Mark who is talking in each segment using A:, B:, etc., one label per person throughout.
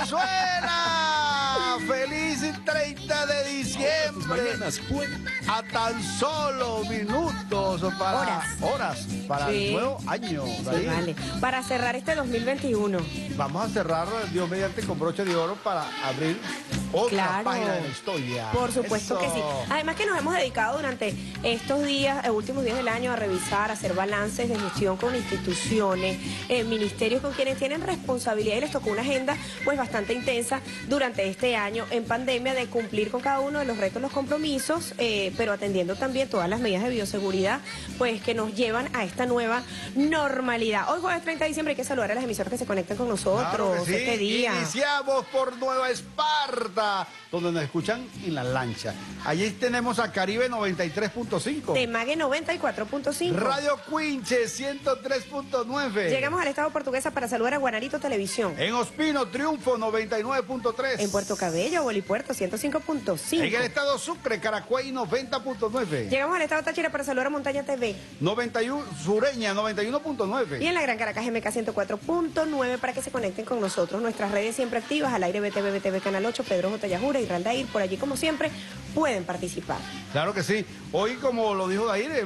A: Venezuela! ¡Feliz 30 de diciembre! A tan solo minutos horas para el nuevo año.
B: Sí, vale. Para cerrar este 2021.
A: Vamos a cerrar, Dios mediante, con broche de oro para abrir otra página de la historia.
B: Por supuesto que sí. Además que nos hemos dedicado durante estos días, últimos días del año, a revisar, a hacer balances de gestión con instituciones, ministerios con quienes tienen responsabilidad y les tocó una agenda pues bastante intensa durante este año en pandemia de cumplir con cada uno de los retos, los compromisos, pero atendiendo también todas las medidas de bioseguridad pues que nos llevan a esta nueva normalidad. Hoy jueves 30 de diciembre hay que saludar a las emisoras que se conectan con nosotros
A: claro que sí.
B: este día.
A: Iniciamos por Nueva Esparta, donde nos escuchan en la lancha. Allí tenemos a Caribe 93.5.
B: Temague 94.5.
A: Radio Quinche 103.9.
B: Llegamos al estado Portuguesa para saludar a Guanarito Televisión.
A: En Ospino, Triunfo 99.3.
B: En Puerto Cabello, Bolipuerto 105.5.
A: En el estado Sucre, Caracuay 90.9.
B: Llegamos al estado Táchira para saludar a Montaña TV.
A: 91, Sureña 91.9.
B: Y en la Gran Caracas MK 104.9 para que se conecten con nosotros. Nuestras redes siempre activas, al aire BTV Canal 8, Pedro J. Yajura y Raldair, por allí como siempre pueden participar.
A: Claro que sí. Hoy, como lo dijo Dair,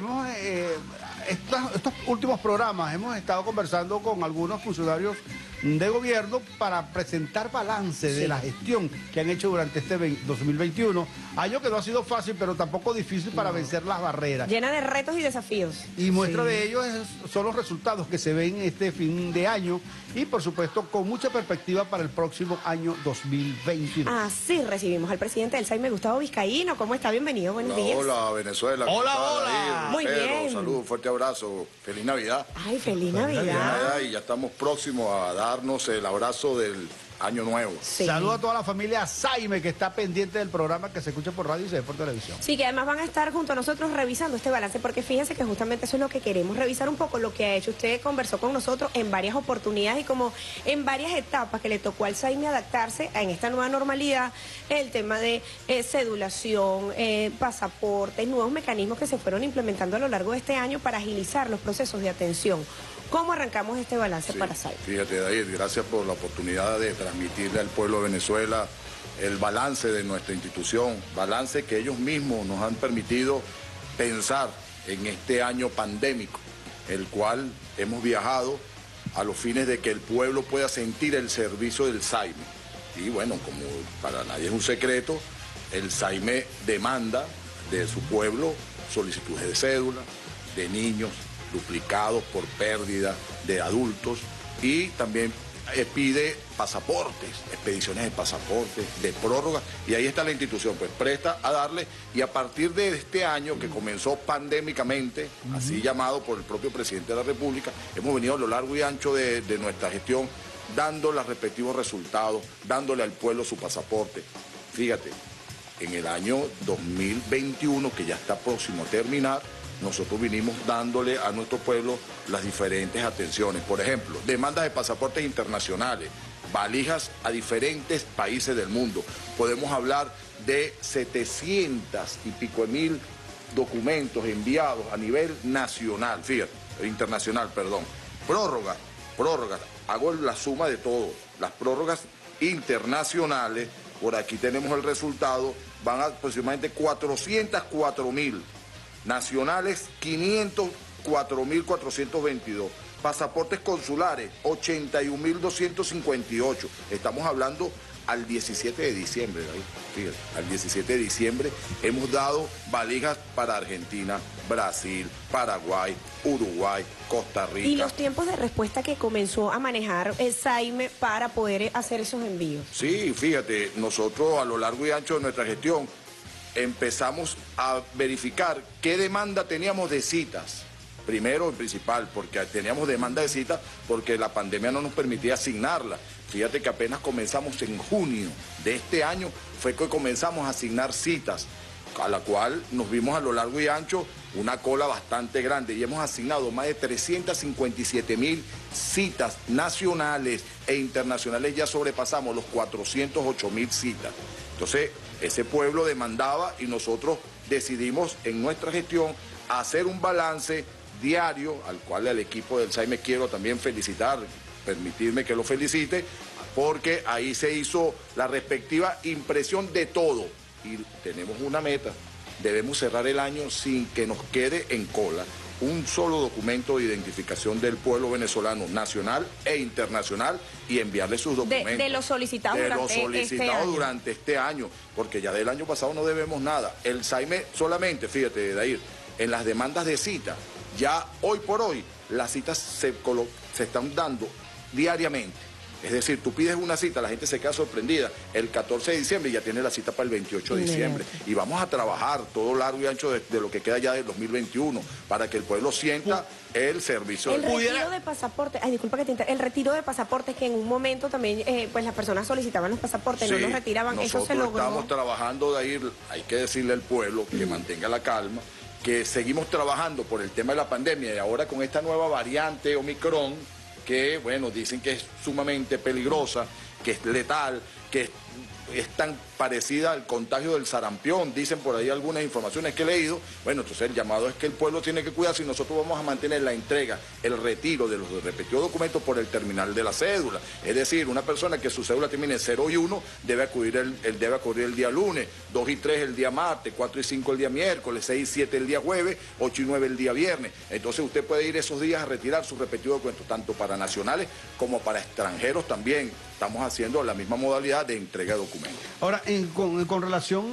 A: estos últimos programas hemos estado conversando con algunos funcionarios de gobierno para presentar balance de la gestión que han hecho durante este 2021. Año que no ha sido fácil, pero tampoco difícil para vencer las barreras.
B: Llena de retos y desafíos.
A: Y muestra de ellos son los resultados que se ven este fin de año y, por supuesto, con mucha perspectiva para el próximo año 2021.
B: Así recibimos al presidente del SAIME, Gustavo Vizcaíno. ¿Cómo está? Bienvenido, buenos días.
C: Hola, Venezuela.
A: Hola.
B: Muy bien.
C: Saludos, fuerte abrazo. Feliz Navidad.
B: Ay, feliz Navidad.
C: Y ya estamos próximos a darnos el abrazo del Año Nuevo.
B: Sí.
A: Saludo a toda la familia Saime que está pendiente del programa que se escucha por radio y se ve por televisión.
B: Sí, que además van a estar junto a nosotros revisando este balance, porque fíjense que justamente eso es lo que queremos, revisar un poco lo que ha hecho. Usted conversó con nosotros en varias oportunidades y como en varias etapas que le tocó al SAIME adaptarse en esta nueva normalidad, el tema de cedulación, pasaportes, nuevos mecanismos que se fueron implementando a lo largo de este año para agilizar los procesos de atención. ¿Cómo arrancamos este balance para SAIME?
C: Fíjate, David, gracias por la oportunidad de transmitirle al pueblo de Venezuela el balance de nuestra institución, balance que ellos mismos nos han permitido pensar en este año pandémico, el cual hemos viajado a los fines de que el pueblo pueda sentir el servicio del SAIME. Y bueno, como para nadie es un secreto, el SAIME demanda de su pueblo solicitudes de cédula, de niños, duplicados por pérdida de adultos y también pide pasaportes, expediciones de pasaportes, de prórroga, y ahí está la institución, pues presta a darle, y a partir de este año que comenzó pandémicamente, así llamado por el propio presidente de la República, hemos venido a lo largo y ancho de nuestra gestión, dando los respectivos resultados, dándole al pueblo su pasaporte. Fíjate, en el año 2021, que ya está próximo a terminar, nosotros vinimos dándole a nuestro pueblo las diferentes atenciones. Por ejemplo, demandas de pasaportes internacionales, valijas a diferentes países del mundo. Podemos hablar de 700 y pico de mil documentos enviados a nivel nacional, fíjate, internacional, perdón. Prórrogas, hago la suma de todo. Las prórrogas internacionales, por aquí tenemos el resultado, van a aproximadamente 404.000. Nacionales, 504.422. Pasaportes consulares, 81.258. Estamos hablando al 17 de diciembre, David. Fíjate, al 17 de diciembre hemos dado valijas para Argentina, Brasil, Paraguay, Uruguay, Costa Rica.
B: Y los tiempos de respuesta que comenzó a manejar el SAIME para poder hacer esos envíos.
C: Sí, fíjate, nosotros a lo largo y ancho de nuestra gestión empezamos a verificar qué demanda teníamos de citas. Primero, en principal, porque teníamos demanda de citas porque la pandemia no nos permitía asignarla. Fíjate que apenas comenzamos en junio de este año, fue que comenzamos a asignar citas, a la cual nos vimos a lo largo y ancho una cola bastante grande y hemos asignado más de 357.000 citas nacionales e internacionales, ya sobrepasamos los 408.000 citas. Entonces, ese pueblo demandaba y nosotros decidimos en nuestra gestión hacer un balance diario, al cual al equipo del SAIME quiero también felicitar, permitirme que lo felicite, porque ahí se hizo la respectiva impresión de todo. Y tenemos una meta, debemos cerrar el año sin que nos quede en cola un solo documento de identificación del pueblo venezolano, nacional e internacional, y enviarle sus documentos.
B: De los solicitados
C: durante este año, porque ya del año pasado no debemos nada. El SAIME solamente, fíjate, Dair, en las demandas de cita, ya hoy por hoy, las citas se están dando diariamente. Es decir, tú pides una cita, la gente se queda sorprendida. El 14 de diciembre ya tiene la cita para el 28 de diciembre. Y vamos a trabajar todo largo y ancho de lo que queda ya del 2021 para que el pueblo sienta el servicio.
B: El retiro de pasaportes, disculpa que te el retiro de pasaportes, que en un momento también pues las personas solicitaban los pasaportes, no los retiraban, eso se logró.
C: Estamos trabajando, de ahí, hay que decirle al pueblo que mantenga la calma, que seguimos trabajando por el tema de la pandemia y ahora con esta nueva variante Omicron, que, bueno, dicen que es sumamente peligrosa, que es letal, que es tan parecida al contagio del sarampión, dicen por ahí algunas informaciones que he leído. Bueno, entonces el llamado es que el pueblo tiene que cuidarse y nosotros vamos a mantener la entrega, el retiro de los respectivos documentos por el terminal de la cédula. Es decir, una persona que su cédula termine 0 y 1 debe acudir el día lunes, 2 y 3 el día martes, 4 y 5 el día miércoles, 6 y 7 el día jueves, 8 y 9 el día viernes. Entonces usted puede ir esos días a retirar sus respectivos documentos, tanto para nacionales como para extranjeros también. Estamos haciendo la misma modalidad de entrega de documentos.
A: Ahora, con relación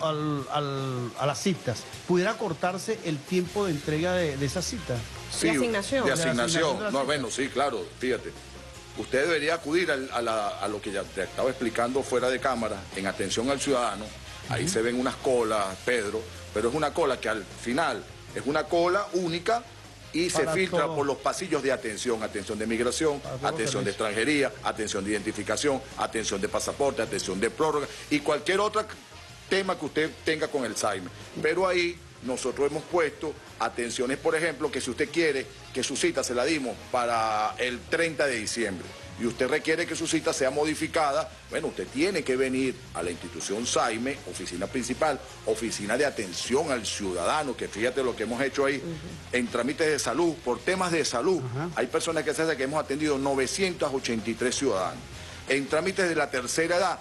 A: a las citas, ¿pudiera cortarse el tiempo de entrega de esa cita?
C: Sí,
B: de asignación.
C: De asignación. No, bueno, sí, claro, fíjate. Usted debería acudir a lo que ya te estaba explicando fuera de cámara, en atención al ciudadano. Ahí se ven unas colas, Pedro, pero es una cola que al final es una cola única y se filtra por los pasillos de atención de migración, atención de extranjería, atención de identificación, atención de pasaporte, atención de prórroga y cualquier otro tema que usted tenga con el SAIME. Pero ahí nosotros hemos puesto atenciones, por ejemplo, que si usted quiere que su cita se la dimos para el 30 de diciembre y usted requiere que su cita sea modificada, bueno, usted tiene que venir a la institución SAIME, oficina principal, oficina de atención al ciudadano, que fíjate lo que hemos hecho ahí, en trámites de salud, por temas de salud. Hay personas que se hace que hemos atendido 983 ciudadanos. En trámites de la tercera edad,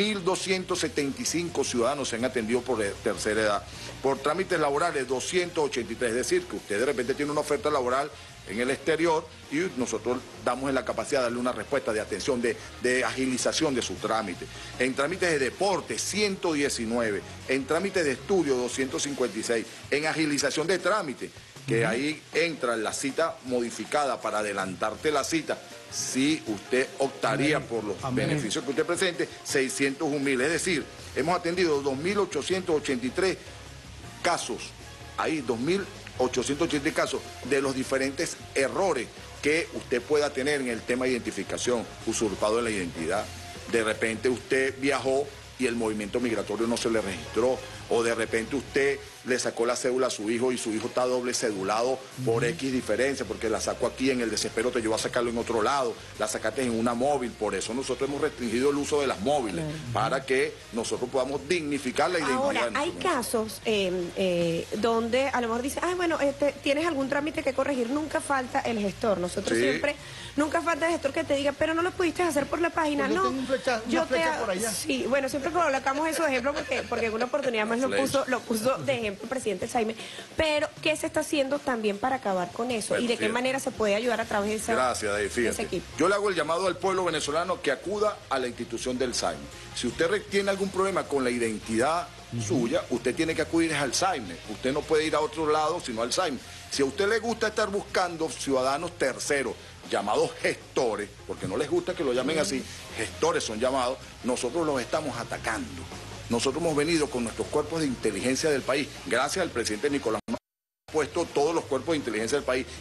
C: 1.275 ciudadanos se han atendido por tercera edad. Por trámites laborales, 283. Es decir, que usted de repente tiene una oferta laboral en el exterior y nosotros damos en la capacidad de darle una respuesta de atención, de agilización de su trámite. En trámites de deporte, 119. En trámites de estudio, 256. En agilización de trámite, que ahí entra la cita modificada para adelantarte la cita. Si usted optaría por los beneficios que usted presente, 601.000. Es decir, hemos atendido 2.883 casos, ahí 2.883 casos de los diferentes errores que usted pueda tener en el tema de identificación, usurpado de la identidad. De repente usted viajó y el movimiento migratorio no se le registró, o de repente usted le sacó la cédula a su hijo y su hijo está doble cedulado por X diferencia, porque la sacó aquí, en el desespero te llevó a sacarlo en otro lado, la sacaste en una móvil. Por eso nosotros hemos restringido el uso de las móviles, para que nosotros podamos dignificar la identidad.
B: Ahora, hay casos donde a lo mejor dice, bueno, tienes algún trámite que corregir, nunca falta el gestor. Nosotros siempre, nunca falta el gestor que te diga, pero no lo pudiste hacer por la página.
A: Pues
B: no,
A: yo te por allá.
B: Sí, bueno, siempre colocamos eso de ejemplo porque en una oportunidad más lo puso de ejemplo el presidente Saime. Pero, ¿qué se está haciendo también para acabar con eso?
C: Bueno,
B: ¿Y de qué manera se puede ayudar a través de esa,
C: Gracias, David, fíjate.
B: Ese equipo?
C: Yo le hago el llamado al pueblo venezolano que acuda a la institución del SAIME. Si usted tiene algún problema con la identidad suya, usted tiene que acudir al SAIME. Usted no puede ir a otro lado sino al SAIME. Si a usted le gusta estar buscando ciudadanos terceros, llamados gestores, porque no les gusta que lo llamen así, gestores son llamados, nosotros los estamos atacando. Nosotros hemos venido con nuestros cuerpos de inteligencia del país, gracias al presidente Nicolás Maduro, ha puesto todos los cuerpos de inteligencia del país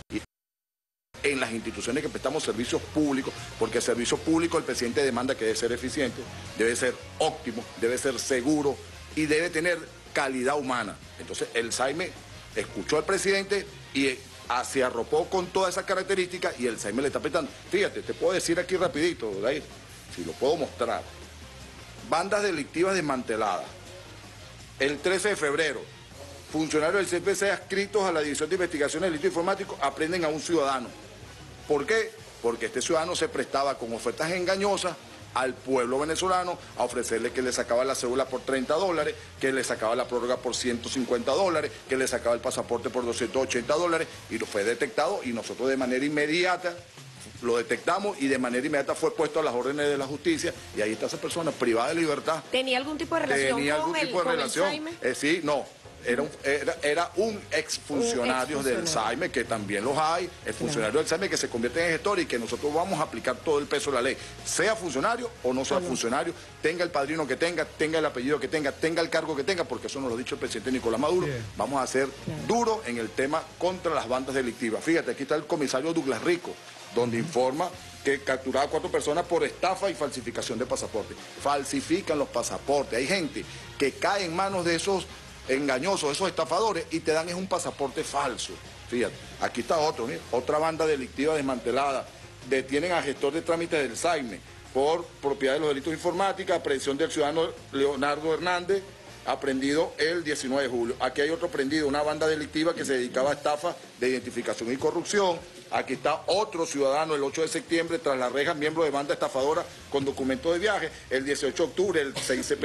C: en las instituciones que prestamos servicios públicos, porque el servicio público el presidente demanda que debe ser eficiente, debe ser óptimo, debe ser seguro y debe tener calidad humana. Entonces el SAIME escuchó al presidente y se arropó con todas esas características y el SAIME le está prestando. Fíjate, te puedo decir aquí rapidito, Dair, si lo puedo mostrar. Bandas delictivas desmanteladas. El 13 de febrero, funcionarios del CPC adscritos a la División de Investigación de Delitos Informáticos aprenden a un ciudadano. ¿Por qué? Porque este ciudadano se prestaba con ofertas engañosas al pueblo venezolano, a ofrecerle que le sacaba la cédula por $30, que le sacaba la prórroga por $150, que le sacaba el pasaporte por $280, y lo fue detectado y nosotros de manera inmediata lo detectamos y de manera inmediata fue puesto a las órdenes de la justicia y ahí está esa persona privada de libertad.
B: ¿Tenía algún tipo de relación
C: ¿Tenía algún tipo de relación? Sí, no. Era un exfuncionario del SAIME, que también los hay, el funcionario del SAIME que se convierte en gestor y que nosotros vamos a aplicar todo el peso de la ley, sea funcionario o no sea funcionario, tenga el padrino que tenga el apellido que tenga el cargo que tenga, porque eso nos lo ha dicho el presidente Nicolás Maduro. Vamos a ser duros en el tema contra las bandas delictivas. Fíjate, aquí está el comisario Douglas Rico, donde informa que capturaba a 4 personas por estafa y falsificación de pasaportes. Falsifican los pasaportes. Hay gente que cae en manos de esos engañosos, esos estafadores, y te dan es un pasaporte falso. Fíjate, aquí está otro, ¿sí? Otra banda delictiva desmantelada. Detienen a gestor de trámites del SAIME por propiedad de los delitos de informática, aprehensión del ciudadano Leonardo Hernández, aprendido el 19 de julio. Aquí hay otro prendido, una banda delictiva que se dedicaba a estafa de identificación y corrupción. Aquí está otro ciudadano el 8 de septiembre tras las rejas, miembro de banda estafadora con documento de viaje. El 18 de octubre el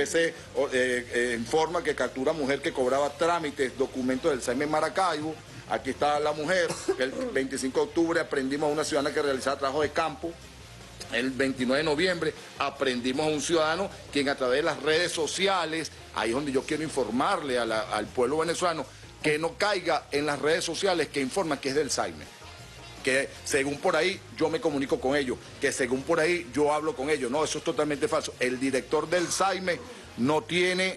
C: 6CPC informa que captura a mujer que cobraba trámites, documentos del SAIME en Maracaibo. Aquí está la mujer. El 25 de octubre aprendimos a una ciudadana que realizaba trabajo de campo. El 29 de noviembre aprendimos a un ciudadano quien a través de las redes sociales, ahí es donde yo quiero informarle al pueblo venezolano, que no caiga en las redes sociales que informan que es del SAIME. Que según por ahí yo me comunico con ellos, que según por ahí yo hablo con ellos. No, eso es totalmente falso. El director del SAIME no tiene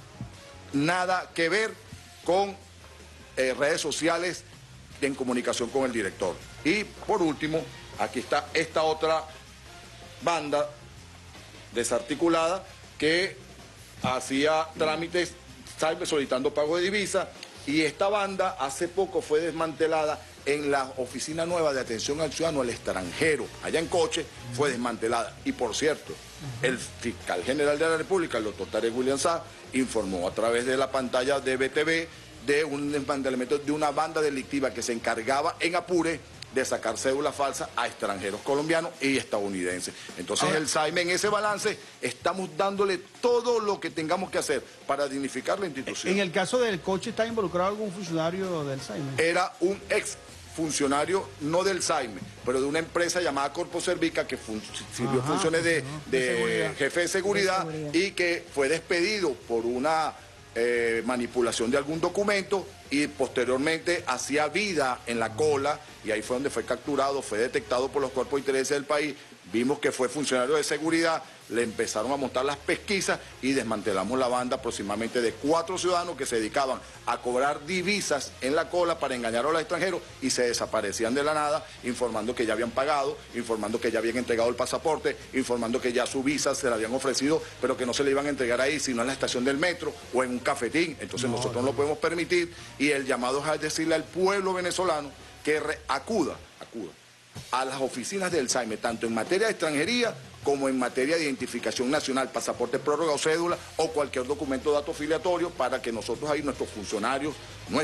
C: nada que ver con redes sociales en comunicación con el director. Y por último, aquí está esta otra banda desarticulada que hacía trámites SAIME solicitando pago de divisa, y esta banda hace poco fue desmantelada en la oficina nueva de atención al ciudadano al extranjero, allá en Coche, fue desmantelada. Y por cierto, el fiscal general de la República, el doctor Tarek William Saab, informó a través de la pantalla de BTV de un desmantelamiento de una banda delictiva que se encargaba en Apure de sacar cédulas falsas a extranjeros colombianos y estadounidenses. Entonces el SAIME en ese balance estamos dándole todo lo que tengamos que hacer para dignificar la institución.
A: En el caso del Coche, ¿está involucrado algún funcionario del SAIME?
C: Era un ex funcionario, no del SAIME, pero de una empresa llamada Corpo Servica que sirvió funciones de jefe de seguridad y que fue despedido por una manipulación de algún documento y posteriormente hacía vida en la cola, y ahí fue donde fue capturado, fue detectado por los cuerpos de interés del país. Vimos que fue funcionario de seguridad, le empezaron a montar las pesquisas y desmantelamos la banda aproximadamente de 4 ciudadanos que se dedicaban a cobrar divisas en la cola para engañar a los extranjeros y se desaparecían de la nada, informando que ya habían pagado, informando que ya habían entregado el pasaporte, informando que ya su visa se la habían ofrecido, pero que no se le iban a entregar ahí, sino en la estación del metro o en un cafetín. Entonces nosotros no lo podemos permitir, y el llamado es a decirle al pueblo venezolano que acuda a las oficinas del SAIME, tanto en materia de extranjería como en materia de identificación nacional, pasaporte, prórroga o cédula o cualquier documento o dato filiatorio, para que nosotros ahí, nuestros funcionarios,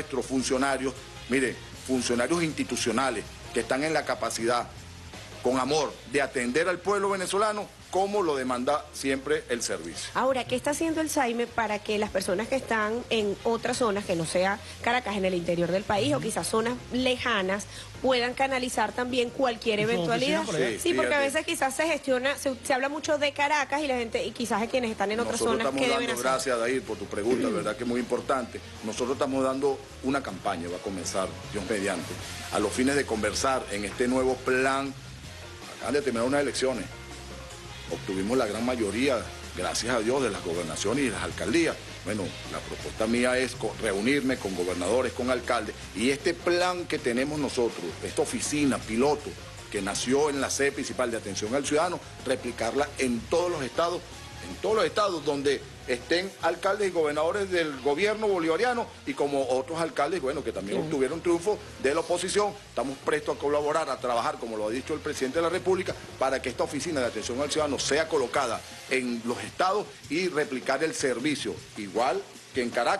C: mire, funcionarios institucionales que están en la capacidad, con amor, de atender al pueblo venezolano como lo demanda siempre el servicio.
B: Ahora, ¿qué está haciendo el SAIME para que las personas que están en otras zonas, que no sea Caracas, en el interior del país, o quizás zonas lejanas, puedan canalizar también cualquier eventualidad? Sí, porque a veces quizás se gestiona, se habla mucho de Caracas y la gente, y quizás de quienes están en otras zonas, ¿qué deben hacer?
C: Nosotros estamos dando, gracias Dair por tu pregunta, verdad que es muy importante. Nosotros estamos dando una campaña, va a comenzar, Dios mediante, a los fines de conversar en este nuevo plan. Acaban de terminar unas elecciones. Obtuvimos la gran mayoría, gracias a Dios, de las gobernaciones y de las alcaldías. Bueno, la propuesta mía es reunirme con gobernadores, con alcaldes, y este plan que tenemos nosotros, esta oficina piloto que nació en la sede principal de atención al ciudadano, replicarla en todos los estados donde estén alcaldes y gobernadores del gobierno bolivariano, y como otros alcaldes, bueno, que también obtuvieron triunfo de la oposición. Estamos prestos a colaborar, a trabajar, como lo ha dicho el presidente de la República, para que esta oficina de atención al ciudadano sea colocada en los estados y replicar el servicio, igual que en Caracas,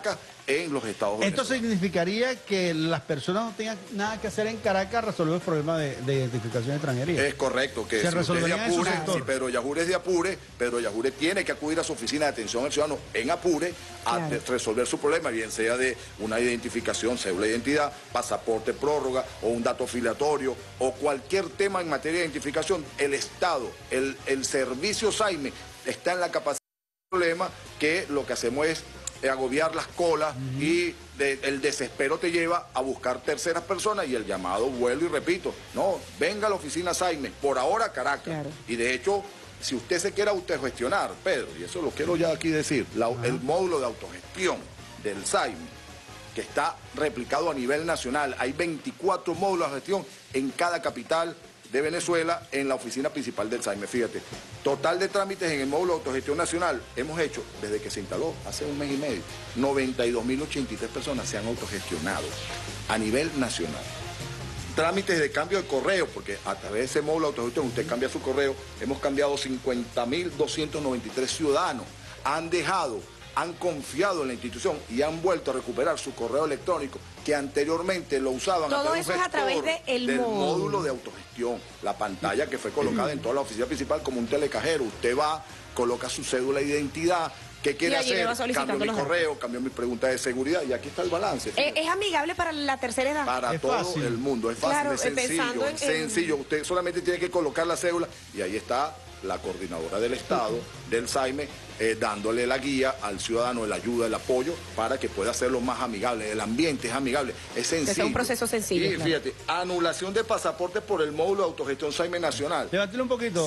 C: en los estados
A: Esto
C: venezolanos.
A: significaría que las personas no tengan nada que hacer en Caracas resolver el problema de identificación de extranjería.
C: Es correcto, que
A: Se
C: si usted es de
A: resolvería en su
C: Apure,
A: sector.
C: si Pedro Yajure es de Apure, Pedro Yajure tiene que acudir a su oficina de atención al ciudadano en Apure a resolver su problema, bien sea de una identificación, cédula de identidad, pasaporte, prórroga o un dato afiliatorio o cualquier tema en materia de identificación. El Estado, el servicio SAIME está en la capacidad del problema, que lo que hacemos es agobiar las colas y el desespero te lleva a buscar terceras personas y el llamado, vuelvo y repito, no, venga a la oficina SAIME, por ahora Caracas.
B: Claro.
C: Y de hecho, si usted se quiere autogestionar, Pedro, y eso lo quiero ya aquí decir, el módulo de autogestión del SAIME, que está replicado a nivel nacional, hay 24 módulos de gestión en cada capital de Venezuela en la oficina principal del SAIME. Fíjate, total de trámites en el módulo de autogestión nacional hemos hecho, desde que se instaló hace un mes y medio, 92.083 personas se han autogestionado a nivel nacional. Trámites de cambio de correo, porque a través de ese módulo de autogestión usted cambia su correo, hemos cambiado 50.293 ciudadanos, han confiado en la institución y han vuelto a recuperar su correo electrónico que anteriormente lo usaban
B: Todo eso es a través del
C: módulo de autogestión, la pantalla que fue colocada en toda la oficina principal como un telecajero. Usted va, coloca su cédula de identidad, ¿qué quiere hacer? Cambio mi correo, cambio mi pregunta de seguridad y aquí está el balance.
B: ¿Es amigable para la tercera edad?
C: Para todo
A: fácil.
C: el mundo, es fácil,
B: Claro,
C: es sencillo,
B: pensando en-
C: sencillo. Usted solamente tiene que colocar la cédula y ahí está la coordinadora del Estado, del SAIME, dándole la guía al ciudadano, la ayuda, el apoyo, para que pueda hacerlo más amigable. El ambiente es amigable, es sencillo.
B: Es un proceso sencillo,
C: Y
B: claro.
C: fíjate, anulación de pasaporte por el módulo de autogestión SAIME Nacional,
A: Levántelo un poquito.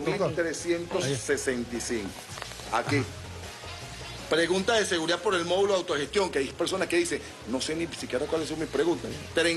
C: 5.365. Aquí. Pregunta de seguridad por el módulo de autogestión, que hay personas que dicen, no sé ni siquiera cuáles son mis preguntas.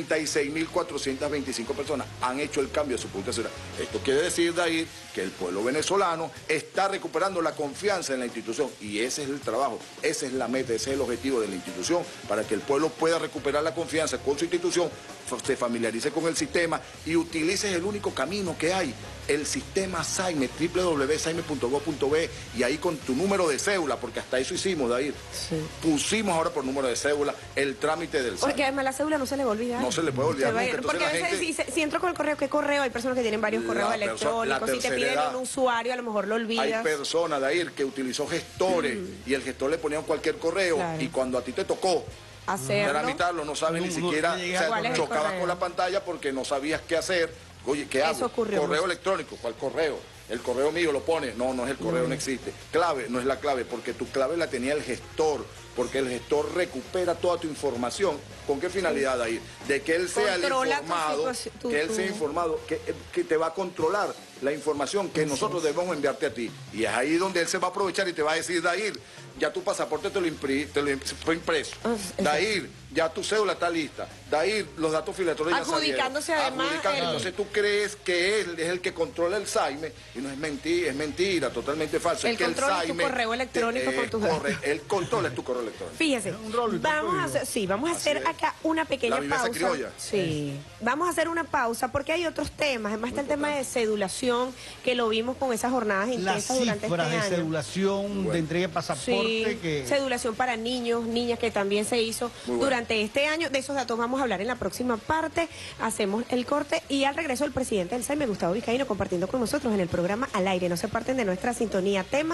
C: 36.425 personas han hecho el cambio de su punto de seguridad. Esto quiere decir, Dair, que el pueblo venezolano está recuperando la confianza en la institución y ese es el trabajo, esa es la meta, ese es el objetivo de la institución, para que el pueblo pueda recuperar la confianza con su institución, se familiarice con el sistema y utilice el único camino que hay, el sistema SAIME, www.saime.gov.be, y ahí con tu número de cédula, porque hasta eso hicimos, Dair.
B: Sí.
C: Pusimos ahora por número de cédula el trámite del SAIME.
B: Porque además la cédula no se le va a olvidar.
C: No se le puede olvidar
B: Se va a
C: nunca.
B: ir. Porque a
C: Entonces,
B: veces
C: la gente-
B: si entro con el correo, ¿qué correo? Hay personas que tienen varios correos
C: La
B: electrónicos. Si te
C: tercera
B: piden
C: edad.
B: un usuario, a lo mejor lo
C: Hay
B: olvidas.
C: personas, Dair, que utilizó gestores y el gestor le ponía cualquier correo
B: Claro.
C: y cuando a ti te tocó
B: Hacerlo.
C: tramitarlo, no sabes ni
A: No
C: siquiera,
A: llega
C: o sea,
B: cuál es el
C: chocabas
B: correo.
C: con la pantalla porque no sabías qué hacer. Oye, ¿qué hago?
B: Eso ocurrió
C: Correo
B: mucho.
C: electrónico, ¿cuál correo? El correo mío lo pone, no es el correo, no existe. Clave, no es la clave, porque tu clave la tenía el gestor, porque el gestor recupera toda tu información. ¿Con qué finalidad ahí? De que él sea
B: Controla
C: el
B: tu
C: informado,
B: situación,
C: que él sea informado, que te va a controlar la información que nosotros debemos enviarte a ti. Y es ahí donde él se va a aprovechar y te va a decir, Dair, ya tu pasaporte fue impreso.
B: Exacto.
C: Dair, ya tu cédula está lista. Dair, los datos filatorios ya salieron.
B: Adjudicándose además el-
C: Entonces tú crees que él es el que controla el SAIME y no es mentira, es mentira, totalmente falso.
B: Él
C: Es que
B: controla tu correo electrónico con tus datos.
C: Él controla tu correo electrónico.
B: Fíjese,
A: Un rol,
B: vamos a
A: digo.
B: hacer, sí, vamos a
C: Así
B: hacer
C: es.
B: acá una pequeña
C: La viveza
B: pausa.
C: criolla.
B: Sí, vamos a hacer una pausa porque hay otros temas. Además está el tema de cedulación que lo vimos con esas jornadas
A: Las
B: intensas durante
A: cifras
B: este
A: de
B: año.
A: cedulación,
C: Bueno.
A: de entrega de pasaporte,
B: Sí,
A: que...
B: cedulación para niños, niñas, que también se hizo
C: Muy bueno.
B: durante este año. De esos datos vamos a hablar en la próxima parte. Hacemos el corte y al regreso el presidente del SAIME, Gustavo Vizcaíno, compartiendo con nosotros en el programa Al Aire. No se parten de nuestra sintonía. Tema.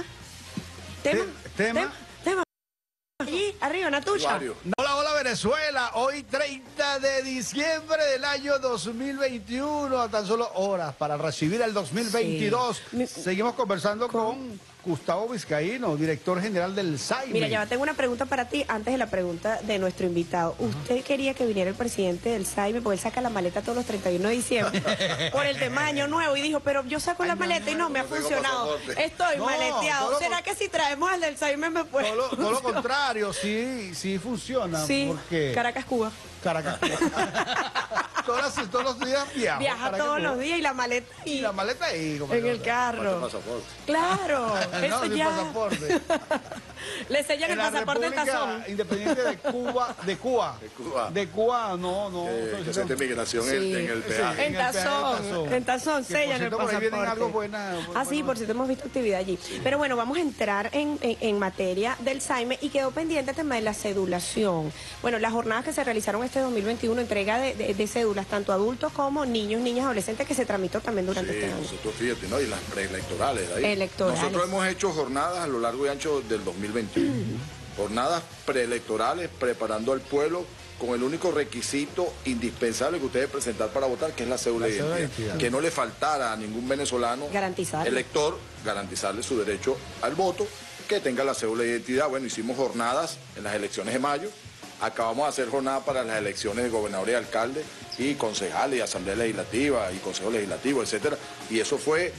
A: Tema.
B: Allí, arriba, Natucha.
C: Mario.
A: Hola, hola Venezuela, hoy 30 de diciembre del año 2021, a tan solo horas para recibir el 2022.
B: Sí.
A: Seguimos conversando con Gustavo Vizcaíno, director general del SAIME.
B: Mira, ya tengo una pregunta para ti antes de la pregunta de nuestro invitado. ¿Usted quería que viniera el presidente del SAIME porque él saca la maleta todos los 31 de diciembre por el tema de Año Nuevo? Y dijo, pero yo saco la maleta y no me ha
C: no tengo
B: funcionado.
C: pasaporte.
B: Estoy
A: No,
B: maleteado.
A: todo lo
B: ¿Será que si traemos al del SAIME me puede
A: Todo lo contrario, sí funciona.
B: Sí,
A: Porque
B: Caracas, Cuba.
A: Caracas. todos los días viajo.
B: Viaja todos los días y la maleta
A: Y la maleta ahí.
B: en el carro.
C: Pasaporte.
B: Claro, eso
A: sin
B: ya.
A: pasaporte.
B: Le sellan el
A: En la
B: pasaporte en
A: República
B: tazón.
A: Independiente de Cuba. De Cuba, no.
C: Que se te migración
B: Sí.
C: en el peaje.
B: En tazón,
A: Que, por
B: sellan el
A: cierto, por ahí vienen
B: pasaporte.
A: algo buenas.
B: Ah, sí, por cierto, hemos visto actividad allí. Pero bueno, vamos a entrar en materia del SAIME y quedó pendiente el tema de la cedulación. Bueno, las jornadas que se realizaron este 2021, entrega de cédulas, tanto adultos como niños, niñas, adolescentes, que se tramitó también durante
C: Sí,
B: este año.
C: nosotros fíjate, ¿no? Y las preelectorales ahí.
B: Electorales.
C: Nosotros hemos hecho jornadas a lo largo y ancho del 2021. Jornadas preelectorales preparando al pueblo con el único requisito indispensable que ustedes presentar para votar, que es la cédula de identidad. Que no le faltara a ningún venezolano elector garantizarle su derecho al voto, que tenga la cédula de identidad. Bueno, hicimos jornadas en las elecciones de mayo, acabamos de hacer jornadas para las elecciones de gobernadores y alcaldes y concejales y asamblea legislativa y consejo legislativo, etcétera. Y eso fue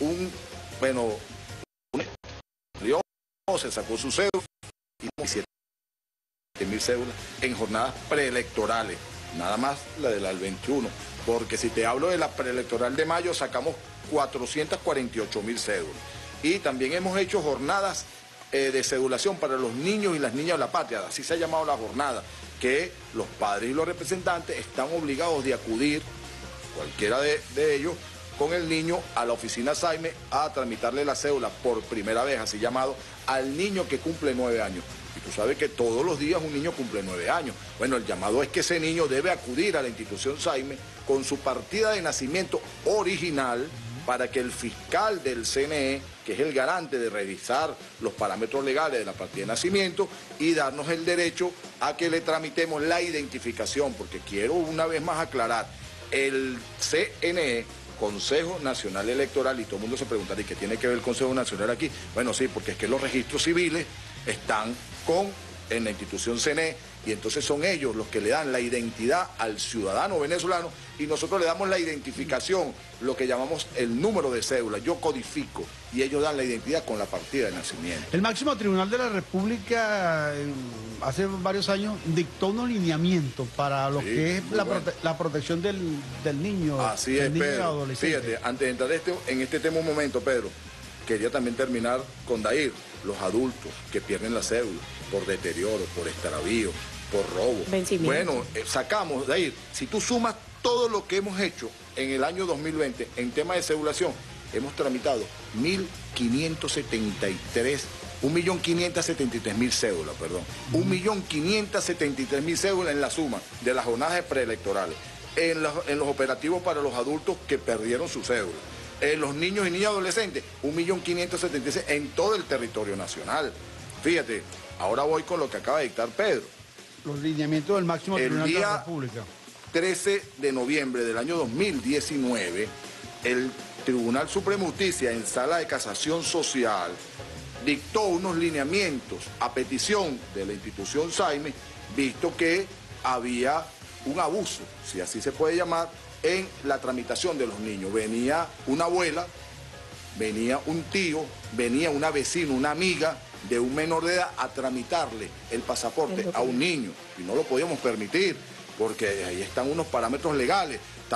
C: se sacó su cédula y 7.000 cédulas en jornadas preelectorales, nada más la del 21, porque si te hablo de la preelectoral de mayo sacamos 448.000 cédulas. Y también hemos hecho jornadas de cedulación para los niños y las niñas de la patria, así se ha llamado la jornada, que los padres y los representantes están obligados de acudir, cualquiera de ellos, con el niño a la oficina SAIME a tramitarle la cédula por primera vez, así llamado, al niño que cumple 9 años. Y tú sabes que todos los días un niño cumple 9 años. Bueno, el llamado es que ese niño debe acudir a la institución SAIME con su partida de nacimiento original para que el fiscal del CNE, que es el garante de revisar los parámetros legales de la partida de nacimiento y darnos el derecho a que le tramitemos la identificación, porque quiero una vez más aclarar, el CNE, Consejo Nacional Electoral, y todo el mundo se preguntará, ¿y qué tiene que ver el Consejo Nacional aquí? Bueno, sí, porque es que los registros civiles están en la institución CNE, y entonces son ellos los que le dan la identidad al ciudadano venezolano y nosotros le damos la identificación, lo que llamamos el número de cédula. Yo codifico y ellos dan la identidad con la partida de nacimiento.
A: El máximo tribunal de la República hace varios años dictó un lineamiento para lo que es la protección del niño.
C: Así es,
A: niño y
C: Pedro.
A: adolescente.
C: Fíjate, antes de entrar en este tema un momento, Pedro, quería también terminar con Dair, los adultos que pierden la cédula por deterioro, por extravío, por robo. Bueno, sacamos, Dair, si tú sumas todo lo que hemos hecho en el año 2020 en tema de cedulación, hemos tramitado 1.573.000 cédulas, perdón. 1.573.000 cédulas en la suma de las jornadas preelectorales, en los operativos para los adultos que perdieron su cédula, en los niños y niñas adolescentes, 1.576.000 en todo el territorio nacional. Fíjate, ahora voy con lo que acaba de dictar Pedro.
A: Los lineamientos del máximo tribunal de la República.
C: 13 de noviembre del año 2019, el Tribunal Supremo de Justicia en sala de casación social dictó unos lineamientos a petición de la institución SAIME, visto que había un abuso, si así se puede llamar, en la tramitación de los niños. Venía una abuela, venía un tío, venía una vecina, una amiga de un menor de edad a tramitarle el pasaporte a un niño, y no lo podíamos permitir porque ahí están unos parámetros legales.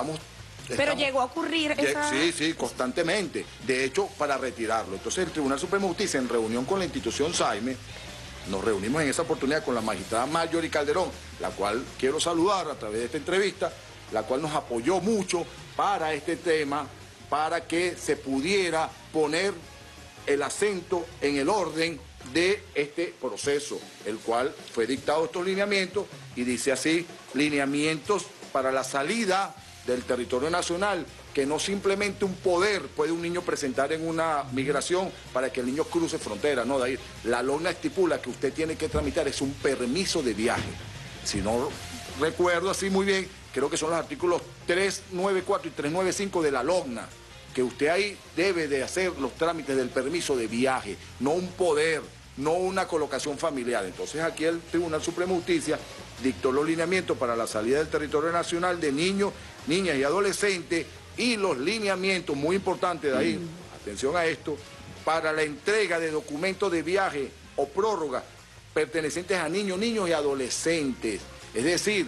B: Pero llegó a ocurrir esa...
C: Sí, constantemente. De hecho, para retirarlo. Entonces el Tribunal Supremo de Justicia, en reunión con la institución SAIME, nos reunimos en esa oportunidad con la magistrada Marjorie Calderón, la cual quiero saludar a través de esta entrevista, la cual nos apoyó mucho para este tema, para que se pudiera poner el acento en el orden de este proceso, el cual fue dictado estos lineamientos, y dice así: lineamientos para la salida del territorio nacional, que no simplemente un poder puede un niño presentar en una migración para que el niño cruce frontera, no, de ahí. La LOGNA estipula que usted tiene que tramitar es un permiso de viaje. Si no recuerdo así muy bien, creo que son los artículos 394 y 395 de la LOGNA, que usted ahí debe de hacer los trámites del permiso de viaje, no un poder, no una colocación familiar. Entonces aquí el Tribunal Supremo de Justicia dictó los lineamientos para la salida del territorio nacional de niños, niñas y adolescentes, y los lineamientos, muy importantes de ahí, atención a esto, para la entrega de documentos de viaje o prórroga pertenecientes a niños y adolescentes. Es decir,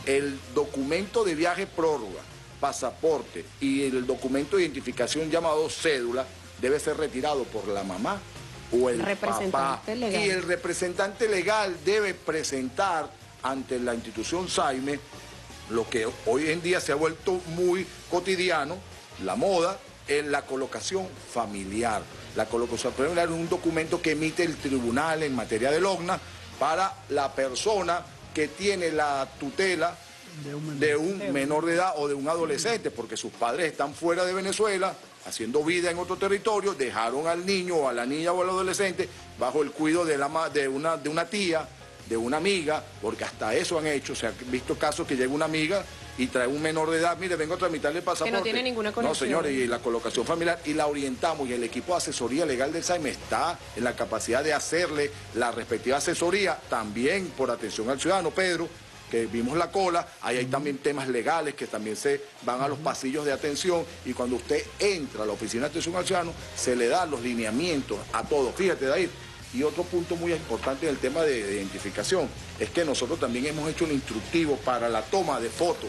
C: el documento de viaje prórroga, pasaporte y el documento de identificación llamado cédula debe ser retirado por la mamá o el papá.
B: Legal.
C: Y el representante legal debe presentar ante la institución SAIME lo que hoy en día se ha vuelto muy cotidiano, la moda, en la colocación familiar. La colocación familiar es un documento que emite el tribunal en materia de LOGNA para la persona que tiene la tutela de un menor de edad o de un adolescente, porque sus padres están fuera de Venezuela, haciendo vida en otro territorio, dejaron al niño o a la niña o al adolescente bajo el cuidado de una tía, de una amiga, porque hasta eso han hecho. Se han visto casos que llega una amiga y trae un menor de edad, mire, vengo a tramitarle el pasaporte.
B: Que no tiene ninguna conexión.
C: No, señores, y la colocación familiar, y la orientamos, y el equipo de asesoría legal del SAIME está en la capacidad de hacerle la respectiva asesoría, también por atención al ciudadano, Pedro, que vimos la cola, ahí hay también temas legales que también se van a los pasillos de atención, y cuando usted entra a la oficina de atención al ciudadano, se le dan los lineamientos a todos. Fíjate, Dair. Y otro punto muy importante en el tema de identificación es que nosotros también hemos hecho un instructivo para la toma de fotos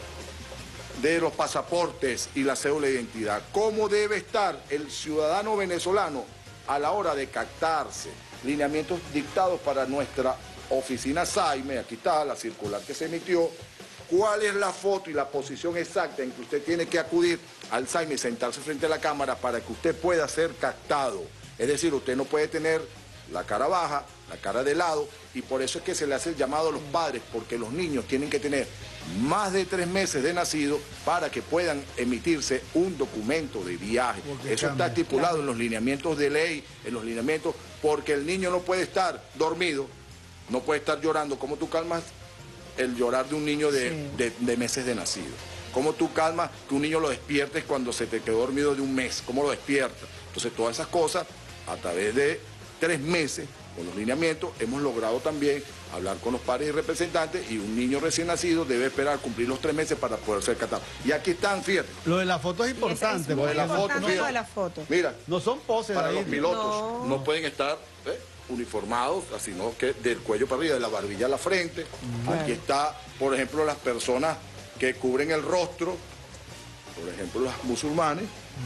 C: de los pasaportes y la cédula de identidad. ¿Cómo debe estar el ciudadano venezolano a la hora de captarse? Lineamientos dictados para nuestra oficina SAIME, aquí está la circular que se emitió. ¿Cuál es la foto y la posición exacta en que usted tiene que acudir al SAIME y sentarse frente a la cámara para que usted pueda ser captado? Es decir, usted no puede tener la cara baja, la cara de lado, y por eso es que se le hace el llamado a los padres, porque los niños tienen que tener más de 3 meses de nacido para que puedan emitirse un documento de viaje. Eso está estipulado en los lineamientos de ley, en los lineamientos, porque el niño no puede estar dormido, no puede estar llorando. ¿Cómo tú calmas el llorar de un niño de meses de nacido? ¿Cómo tú calmas que un niño lo despiertes cuando se te quedó dormido de un mes? ¿Cómo lo despiertas? Entonces, todas esas cosas, a través de 3 meses, con los lineamientos, hemos logrado también hablar con los padres y representantes, y un niño recién nacido debe esperar cumplir los 3 meses para poder ser captado. Y aquí están, fíjate.
A: Lo de la foto es importante.
C: Lo de la foto,
B: Lo de la foto.
C: Mira,
A: no son poses.
C: para
A: ahí.
C: los pilotos no pueden estar uniformados, sino que del cuello para arriba, de la barbilla a la frente. Aquí está, por ejemplo, las personas que cubren el rostro, por ejemplo, los musulmanes.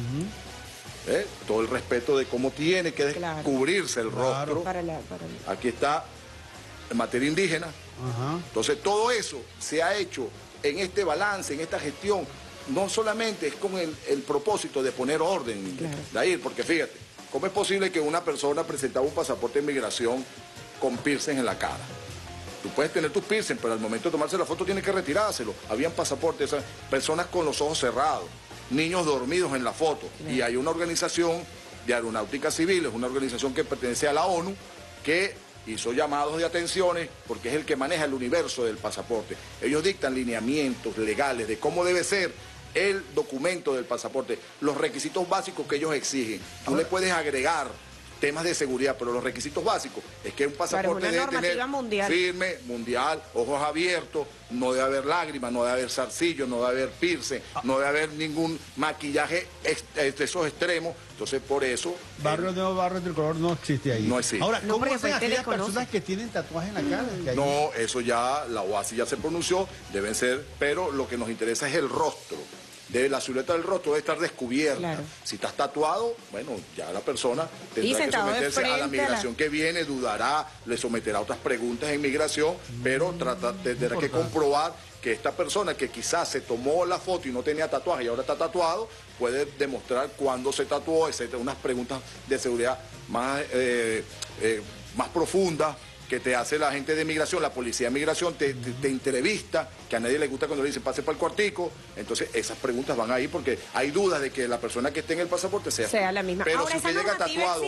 C: Todo el respeto de cómo tiene que cubrirse el rostro. Aquí está en materia indígena. Entonces todo eso se ha hecho en este balance, en esta gestión. No solamente es con el propósito de poner orden, Dair, porque fíjate, ¿cómo es posible que una persona presentaba un pasaporte de inmigración con piercing en la cara? Tú puedes tener tus piercing, pero al momento de tomarse la foto tienes que retirárselo. Habían pasaportes, personas con los ojos cerrados, niños dormidos en la foto. Y hay una organización de aeronáutica civil, es una organización que pertenece a la ONU, que hizo llamados de atenciones porque es el que maneja el universo del pasaporte. Ellos dictan lineamientos legales de cómo debe ser el documento del pasaporte, los requisitos básicos que ellos exigen. Tú le puedes agregar temas de seguridad, pero los requisitos básicos es que un pasaporte debe tener firme, mundial, ojos abiertos, no debe haber lágrimas, no debe haber zarcillos, no debe haber piercing, no debe haber ningún maquillaje de esos extremos. Entonces, por eso...
A: Barrio Nuevo, Barrio Tricolor no existe ahí.
C: No existe.
A: Ahora, ¿cómo hacen aquellas personas que tienen tatuajes en la cara?
C: No, eso ya, la OASI ya se pronunció, deben ser, pero lo que nos interesa es el rostro. La silueta del rostro debe estar descubierta. Si estás tatuado, bueno, ya la persona tendrá que someterse a la migración que viene, dudará, le someterá otras preguntas en migración, pero tendrá que comprobar que esta persona que quizás se tomó la foto y no tenía tatuaje y ahora está tatuado, puede demostrar cuándo se tatuó, etcétera. Unas preguntas de seguridad más profundas que te hace la gente de migración, la policía de migración te entrevista, que a nadie le gusta cuando le dicen pase para el cuartico. Entonces esas preguntas van ahí porque hay dudas de que la persona que esté en el pasaporte sea
B: la misma.
C: Pero
B: ahora,
C: si usted llega tatuado,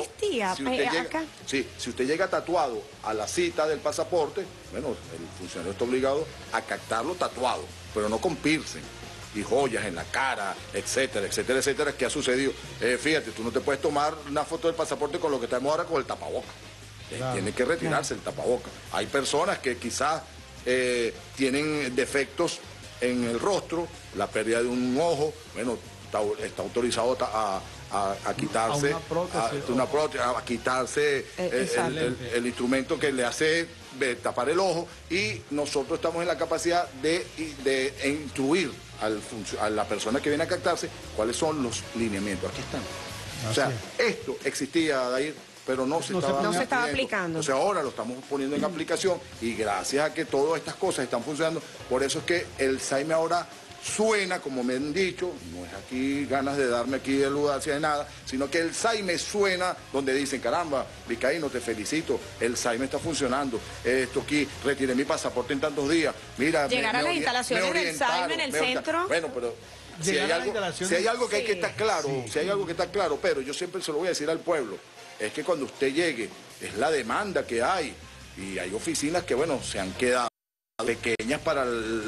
C: si usted llega tatuado a la cita del pasaporte, bueno, el funcionario está obligado a captarlo tatuado, pero no con piercing y joyas en la cara, etcétera, etcétera, etcétera. ¿Qué ha sucedido? Fíjate, tú no te puedes tomar una foto del pasaporte con lo que estamos ahora con el tapabocas. Tiene que retirarse el tapabocas. Hay personas que quizás tienen defectos en el rostro, la pérdida de un ojo, bueno, está autorizado a a quitarse a quitarse el instrumento que le hace tapar el ojo, y nosotros estamos en la capacidad de instruir a la persona que viene a captarse cuáles son los lineamientos. Aquí están. O sea, esto existía, Dair, pero no se estaba aplicando. O sea, ahora lo estamos poniendo en aplicación, y gracias a que todas estas cosas están funcionando, por eso es que el SAIME ahora suena, como me han dicho, no es aquí ganas de darme aquí de audacia de nada, sino que el SAIME suena donde dicen, caramba, Vizcaíno, te felicito, el SAIME está funcionando, esto aquí, retiré mi pasaporte en tantos días, mira...
B: Llegar a las instalaciones del SAIME en el centro...
C: Bueno, pero... Si hay algo que hay que estar claro, si hay algo que está claro, pero yo siempre se lo voy a decir al pueblo, es que cuando usted llegue, es la demanda que hay, y hay oficinas que, bueno, se han quedado pequeñas para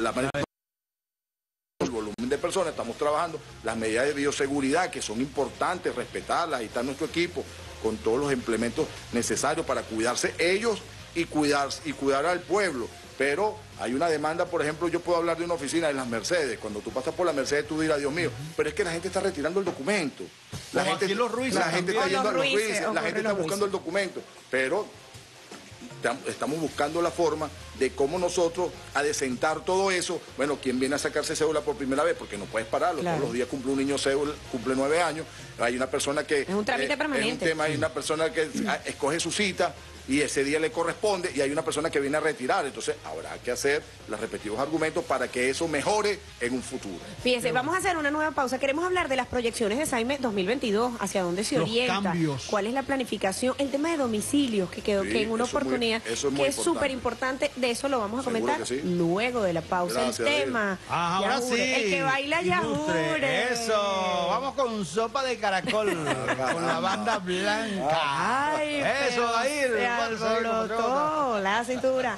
C: el volumen de personas. Estamos trabajando las medidas de bioseguridad, que son importantes, respetarlas, ahí está nuestro equipo con todos los implementos necesarios para cuidarse ellos y cuidar al pueblo. Pero hay una demanda, por ejemplo, yo puedo hablar de una oficina de las Mercedes. Cuando tú pasas por la Mercedes, tú dirás, Dios mío, pero es que la gente está retirando el documento. La gente está yendo a los Ruices, la gente está buscando el documento. Pero estamos buscando la forma de cómo nosotros adecentar todo eso. Bueno, quien viene a sacarse cédula por primera vez, porque no puedes pararlo, todos los días cumple un niño cédula, cumple 9 años, hay una persona que...
B: Es un trámite permanente.
C: Es un tema, hay una persona que escoge su cita y ese día le corresponde, y hay una persona que viene a retirar. Entonces habrá que hacer los respectivos argumentos para que eso mejore en un futuro.
B: Fíjese, vamos a hacer una nueva pausa. Queremos hablar de las proyecciones de SAIME 2022, hacia dónde se orienta,
A: cambios,
B: cuál es la planificación, el tema de domicilios, que quedó que en una oportunidad, que es súper importante. De eso lo vamos a comentar luego de la pausa.
C: Gracias,
B: el tema.
A: Ahora sí.
B: El que baila ya jure.
A: Eso. Vamos con Sopa de Caracol, con la banda blanca.
B: Ay,
A: eso, Dair.
B: Alborotó la cintura,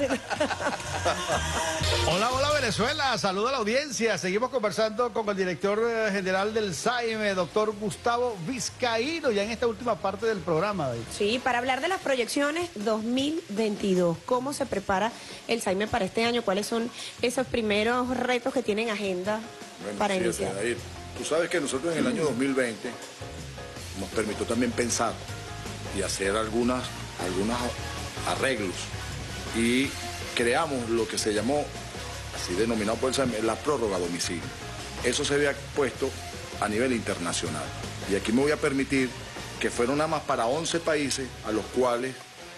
A: Hola Venezuela, saluda a la audiencia. Seguimos conversando con el director general del SAIME, doctor Gustavo Vizcaíno, ya en esta última parte del programa, Dair.
B: Sí, para hablar de las proyecciones 2022, cómo se prepara el SAIME para este año, cuáles son esos primeros retos que tienen agenda para iniciar.
C: Dair, tú sabes que nosotros en el año 2020 nos permitió también pensar y hacer algunos arreglos, y creamos lo que se llamó, así denominado por el SAIME, la prórroga a domicilio. Eso se había puesto a nivel internacional, y aquí me voy a permitir que fueron nada más para 11 países a los cuales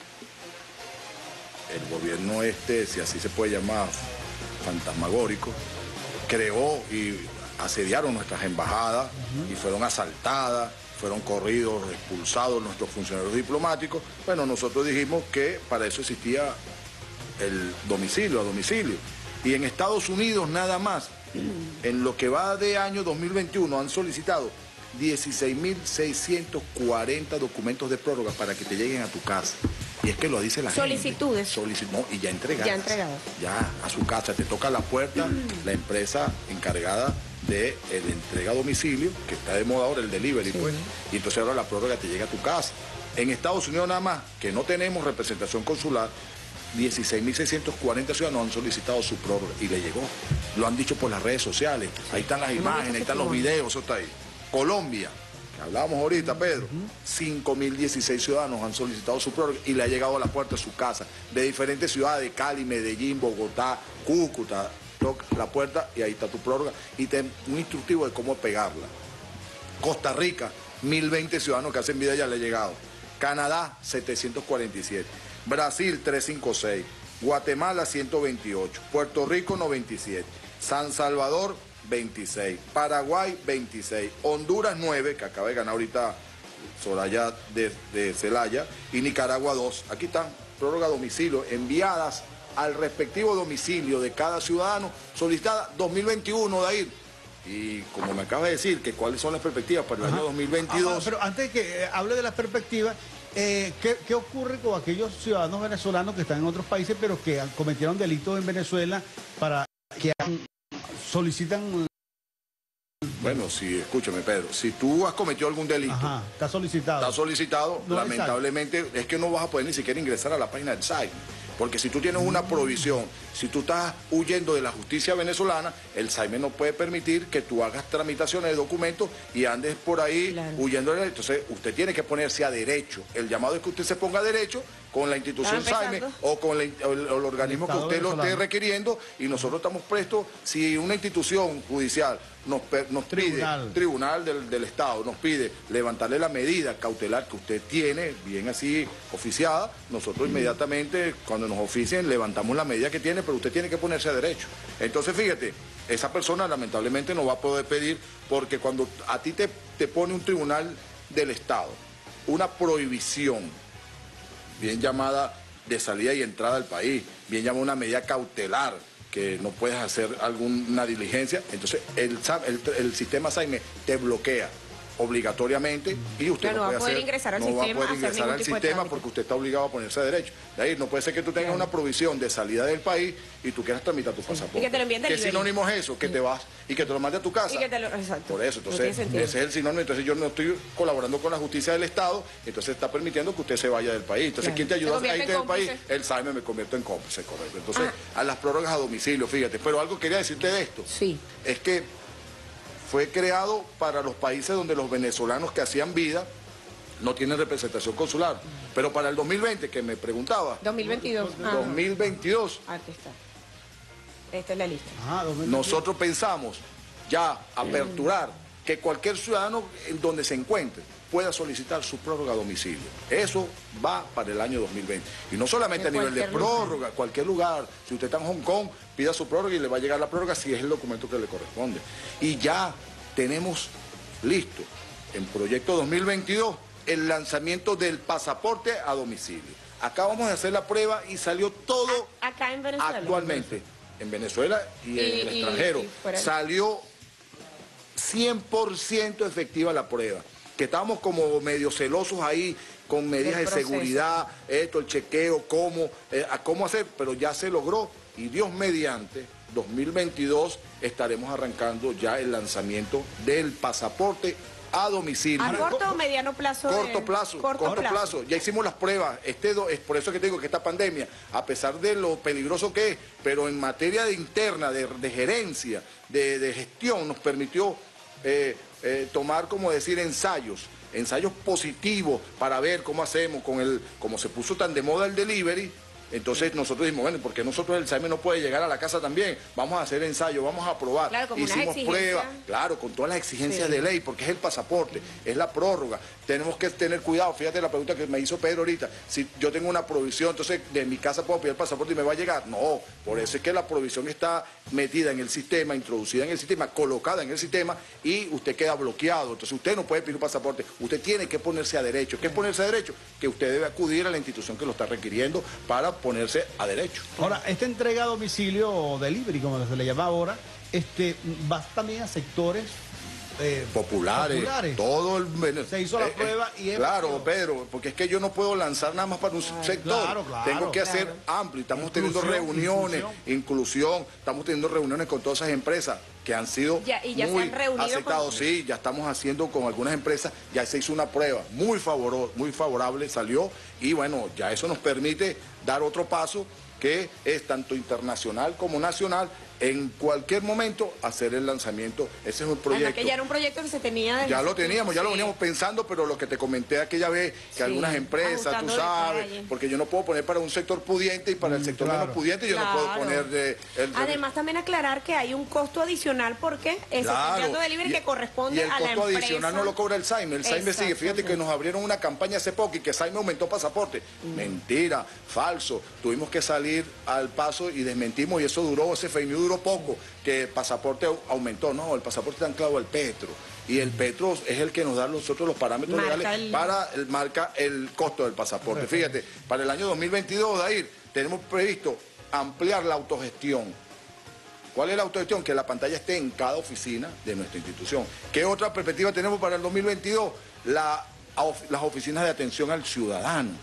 C: el gobierno si así se puede llamar, fantasmagórico, creó y asediaron nuestras embajadas y fueron asaltadas, fueron corridos, expulsados nuestros funcionarios diplomáticos. Bueno, nosotros dijimos que para eso existía el domicilio, a domicilio. Y en Estados Unidos nada más, en lo que va de año 2021, han solicitado 16.640 documentos de prórroga para que te lleguen a tu casa. Y es que lo dice la
B: solicitudes.
C: gente. No, y ya entregadas.
B: Ya entregadas.
C: Ya a su casa, te toca la puerta, la empresa encargada de la entrega a domicilio, que está de moda ahora el delivery, pues, y entonces ahora la prórroga te llega a tu casa. En Estados Unidos nada más, que no tenemos representación consular, 16.640 ciudadanos han solicitado su prórroga y le llegó. Lo han dicho por las redes sociales, ahí están las imágenes, ahí están los videos, eso está ahí. Colombia, que hablábamos ahorita, Pedro, 5.016 ciudadanos han solicitado su prórroga y le ha llegado a la puerta de su casa, de diferentes ciudades, Cali, Medellín, Bogotá, Cúcuta. Toca la puerta y ahí está tu prórroga, y un instructivo de cómo pegarla. Costa Rica, 1.020 ciudadanos que hacen vida ya le ha llegado. Canadá, 747. Brasil, 356. Guatemala, 128. Puerto Rico, 97. San Salvador, 26. Paraguay, 26. Honduras, 9, que acaba de ganar ahorita Soraya de Celaya. Y Nicaragua, 2. Aquí están, prórroga a domicilio, enviadas al respectivo domicilio de cada ciudadano, solicitada 2021, Dair. Y como me acabas de decir, que cuáles son las perspectivas para el año 2022.
A: Pero antes de que hable de las perspectivas, ¿qué ocurre con aquellos ciudadanos venezolanos que están en otros países, pero que cometieron delitos en Venezuela, solicitan
C: Bueno, sí, escúchame, Pedro, si tú has cometido algún delito,
A: Ajá, está solicitado.
C: está solicitado,
A: No,
C: lamentablemente es que no vas a poder ni siquiera ingresar a la página del SAIME. Porque si tú tienes una provisión, si tú estás huyendo de la justicia venezolana, el SAIME no puede permitir que tú hagas tramitaciones de documentos y andes por ahí huyendo de la ley. Entonces, usted tiene que ponerse a derecho. El llamado es que usted se ponga a derecho con la institución SAIME o con el organismo que usted lo esté requiriendo, y nosotros estamos prestos. Si una institución judicial nos pide, tribunal del Estado, nos pide levantarle la medida cautelar que usted tiene, bien así oficiada, nosotros inmediatamente, cuando nos oficien, levantamos la medida que tiene, pero usted tiene que ponerse a derecho. Entonces, fíjate, esa persona lamentablemente no va a poder pedir, porque cuando a ti te pone un tribunal del Estado una prohibición, bien llamada de salida y entrada al país, bien llamada una medida cautelar, que no puedes hacer alguna diligencia, entonces el sistema SAIME te bloquea obligatoriamente y usted no,
B: va a poder ingresar al sistema,
C: va a poder ingresar al sistema porque usted está obligado a ponerse a derecho. De ahí no puede ser que tú tengas una provisión de salida del país y tú quieras tramitar tu pasaporte.
B: Y que te lo envíen
C: ¿Qué sinónimo es eso? Que te vas y que te lo mande a tu casa.
B: Exacto.
C: Por eso, entonces, ese es el sinónimo. Entonces yo no estoy colaborando con la justicia del Estado, entonces está permitiendo que usted se vaya del país. Entonces, ¿quién te ayuda a irte del país? El SAIME. Me convierto en cómplice, correcto. Entonces, a las prórrogas a domicilio, fíjate. Pero algo quería decirte de esto.
B: Sí.
C: Es que fue creado para los países donde los venezolanos que hacían vida no tienen representación consular. Pero para el 2020, que me preguntaba.
B: 2022.
C: 2022.
B: Aquí está. Esta es la lista.
C: Nosotros pensamos ya aperturar que cualquier ciudadano en donde se encuentre pueda solicitar su prórroga a domicilio. Eso va para el año 2020. Y no solamente a nivel de prórroga, cualquier lugar. Si usted está en Hong Kong, pida su prórroga y le va a llegar la prórroga si es el documento que le corresponde. Y ya tenemos listo, en proyecto 2022, el lanzamiento del pasaporte a domicilio. Acá vamos a hacer la prueba y salió todo
B: acá en Venezuela.
C: Actualmente, en Venezuela y en el extranjero. Salió 100% efectiva la prueba. Que estábamos como medio celosos ahí, con medidas de seguridad, el chequeo, cómo hacer, pero ya se logró y Dios mediante, 2022 estaremos arrancando ya el lanzamiento del pasaporte a domicilio.
B: ¿A corto o mediano plazo?
C: Corto plazo. Ya hicimos las pruebas. Es por eso que te digo que esta pandemia, a pesar de lo peligroso que es, pero en materia de interna, de gerencia, de gestión, nos permitió tomar, como decir, ensayos positivos para ver cómo hacemos como se puso tan de moda el delivery. Entonces nosotros dijimos, bueno, porque nosotros el SAIME no puede llegar a la casa también, vamos a hacer ensayos, vamos a probar.
B: Claro, como
C: hicimos pruebas, claro, con todas las exigencias de ley, porque es el pasaporte, es la prórroga. Tenemos que tener cuidado, fíjate la pregunta que me hizo Pedro ahorita, si yo tengo una provisión, entonces de mi casa puedo pedir el pasaporte y me va a llegar. No, por eso es que la provisión está metida en el sistema, introducida en el sistema, colocada en el sistema y usted queda bloqueado. Entonces usted no puede pedir un pasaporte, usted tiene que ponerse a derecho. ¿Qué es ponerse a derecho? Que usted debe acudir a la institución que lo está requiriendo para ponerse a derecho.
A: Ahora, esta entrega a domicilio o delivery, como se le llama ahora, va también a sectores
C: populares. Todo
A: se hizo la prueba y
C: claro, Pedro, porque es que yo no puedo lanzar nada más para un sector. Tengo que hacer amplio. Estamos teniendo reuniones, inclusión, estamos teniendo reuniones con todas esas empresas que han sido muy aceptados. Sí, ya estamos haciendo con algunas empresas, ya se hizo una prueba muy favorable, salió, y bueno, ya eso nos permite dar otro paso que es tanto internacional como nacional, en cualquier momento hacer el lanzamiento. Ese es un proyecto.
B: Que ya era un proyecto que se tenía desde
C: ya lo teníamos, ya lo veníamos pensando, pero lo que te comenté aquella vez, que algunas empresas, tú sabes, porque yo no puedo poner para un sector pudiente y para el sector menos pudiente yo no puedo poner
B: Además también aclarar que hay un costo adicional porque ese contrato de delivery que corresponde a la empresa.
C: Y el costo adicional no lo cobra el SAIME, sigue. Fíjate que nos abrieron una campaña hace poco y que SAIME aumentó pasaporte. Mentira, falso. Tuvimos que salir al paso y desmentimos, y eso duró, ese fake news duró poco, que el pasaporte aumentó. No, el pasaporte está anclado al Petro, y el Petro es el que nos da nosotros los parámetros legales marca el costo del pasaporte. Fíjate, para el año 2022, Dair, tenemos previsto ampliar la autogestión. ¿Cuál es la autogestión? Que la pantalla esté en cada oficina de nuestra institución. ¿Qué otra perspectiva tenemos para el 2022? Las oficinas de atención al ciudadano.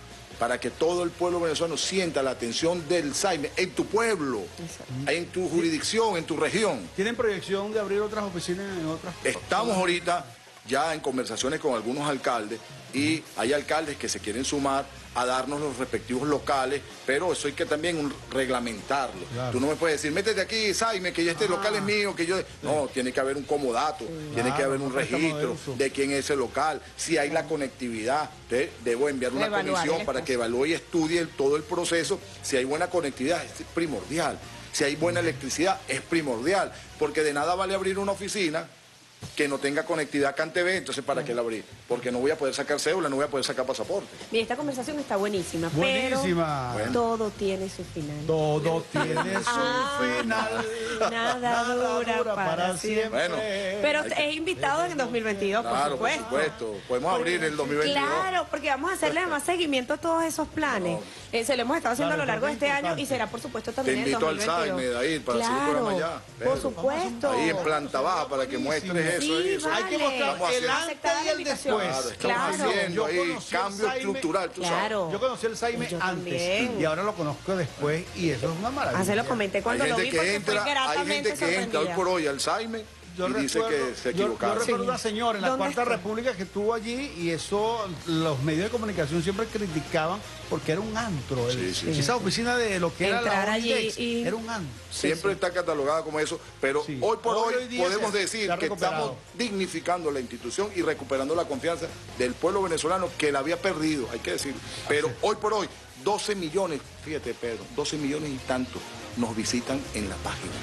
C: para que todo el pueblo venezolano sienta la atención del SAIME en tu pueblo, en tu jurisdicción, en tu región.
A: ¿Tienen proyección de abrir otras oficinas en otras?
C: Estamos ahorita ya en conversaciones con algunos alcaldes y hay alcaldes que se quieren sumar a darnos los respectivos locales, pero eso hay que también reglamentarlo. Claro. Tú no me puedes decir, métete aquí, Saime, que este local es mío, que yo... No, tiene que haber un comodato, tiene que haber un registro de quién es ese local, si hay la conectividad. Entonces, debo enviar una comisión para que evalúe y estudie todo el proceso. Si hay buena conectividad, es primordial. Si hay buena electricidad, es primordial, porque de nada vale abrir una oficina que no tenga conectividad CanTV, entonces ¿para qué la abrir? Porque no voy a poder sacar cédula, no voy a poder sacar pasaporte.
B: Mira, esta conversación está buenísima, pero todo tiene su final.
A: Todo tiene su final.
B: Nada dura para siempre.
C: Bueno,
B: pero es invitado en 2022,
C: claro,
B: por supuesto.
C: Podemos abrir en el 2022.
B: Claro, porque vamos a hacerle más seguimiento a todos esos planes. Se lo hemos estado haciendo a lo largo de este año y será, por supuesto, también en el 2022.
C: Te invito al SAIME, Dair, para hacer un programa allá.
B: Por supuesto.
C: Ahí en planta baja, para que muestres eso.
B: Sí,
C: eso.
A: Hay que mostrar el antes y el después.
C: Estamos haciendo ahí cambio estructural, tú sabes.
A: Yo conocí el SAIME antes y ahora lo conozco después y eso es una maravilla.
B: Se lo comenté cuando lo vi porque fue gratamente
C: hay gente que entra hoy por hoy al SAIME y dice que se equivocaron.
A: Yo recuerdo una señora en la Cuarta República que estuvo allí y eso los medios de comunicación siempre criticaban porque era un antro. Esa oficina de lo que era la Onidex era un antro.
C: Siempre está catalogada como eso, pero hoy por hoy podemos decir que estamos dignificando la institución y recuperando la confianza del pueblo venezolano que la había perdido, hay que decirlo. Pero hoy por hoy, 12 millones, fíjate Pedro, 12 millones y tantos nos visitan en la página.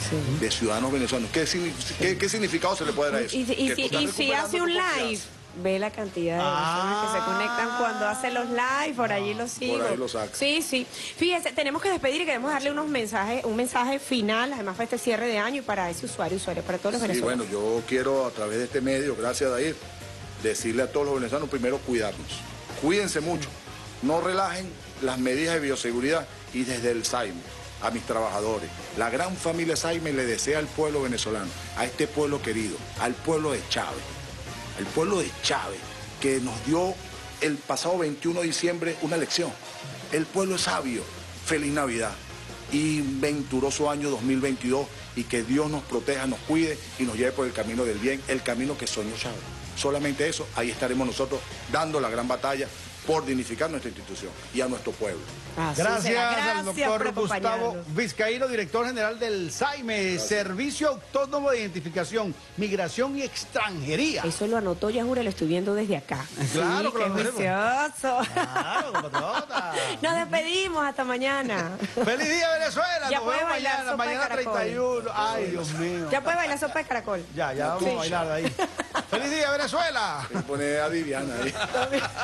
C: De ciudadanos venezolanos. ¿Qué significado se le puede dar a eso?
B: Y si hace un live, ve la cantidad de personas que se conectan cuando hace los live, por allí los sigo.
C: Por ahí lo saca.
B: Sí. Fíjese, tenemos que despedir y queremos darle un mensaje final, además para este cierre de año y para ese usuario, para todos los venezolanos.
C: Bueno, yo quiero a través de este medio, gracias Dair, decirle a todos los venezolanos primero cuidarnos. Cuídense mucho, no relajen las medidas de bioseguridad y desde el SAIME. A mis trabajadores, la gran familia SAIME le desea al pueblo venezolano, a este pueblo querido, al pueblo de Chávez, que nos dio el pasado 21 de diciembre una lección. El pueblo es sabio. Feliz Navidad y venturoso año 2022 y que Dios nos proteja, nos cuide y nos lleve por el camino del bien, el camino que soñó Chávez. Solamente eso, ahí estaremos nosotros dando la gran batalla por dignificar nuestra institución y a nuestro pueblo.
A: Gracias al doctor Gustavo Vizcaíno, director general del SAIME, Servicio Autónomo de Identificación, Migración y Extranjería.
B: Eso lo anotó Yajura, lo estoy viendo desde acá.
A: Claro,
B: qué juicioso.
A: Claro, compatriota.
B: Nos despedimos, hasta mañana.
A: ¡Feliz día, Venezuela!
B: Ya
A: Nos
B: puede
A: vemos
B: bailar sopa
A: mañana
B: de caracol.
A: 31. Ay, Dios mío.
B: Ya puede bailar sopa de caracol.
A: Ya vamos a bailar de ahí. ¡Feliz día, Venezuela!
C: Me pone a Viviana ahí.